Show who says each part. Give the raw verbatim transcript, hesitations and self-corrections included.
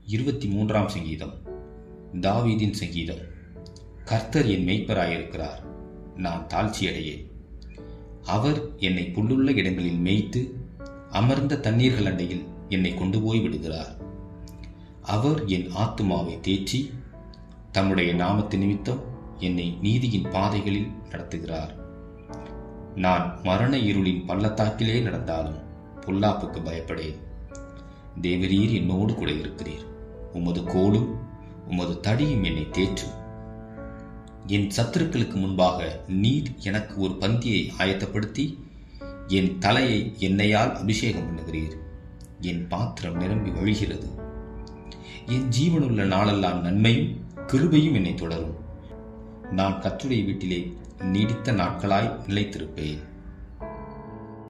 Speaker 1: இருபத்தி மூன்றாம் சங்கீதம். தாவீதின் சங்கீதம். கர்த்தர் என் மேய்ப்பராயிருக்கிறார், நான் தாழ்ச்சியடையேன். அவர் என்னை புல்லுள்ள இடங்களில் மேய்த்து அமர்ந்த தண்ணீர்கள் அண்டையில் என்னை கொண்டு போய் விடுகிறார். அவர் என் ஆத்துமாவை தேற்றி தம்முடைய நாமத்து நிமித்தம் என்னை நீதியின் பாதைகளில் நடத்துகிறார். நான் மரண இருளின் பள்ளத்தாக்கிலே நடந்தாலும் பொல்லாப்புக்கு பயப்படேன். தேவரீர் என்னோடு கூட இருக்கிறீர். உமது கோலும் உமது தடியும் என்னை தேற்றும். என் சத்துருக்களுக்கு முன்பாக நீர் எனக்கு ஒரு பந்தியை ஆயத்தப்படுத்தி என் தலையை எண்ணெயால் அபிஷேகம் பண்ணுகிறீர். என் பாத்திரம் நிரம்பி வழிகிறது. என் ஜீவனுள்ள நாளெல்லாம் நன்மையும் கிருபையும் என்னை தொடரும். நான் கர்த்தருடைய வீட்டிலே நீடித்த நாட்களாய் நிலைத்திருப்பேன்.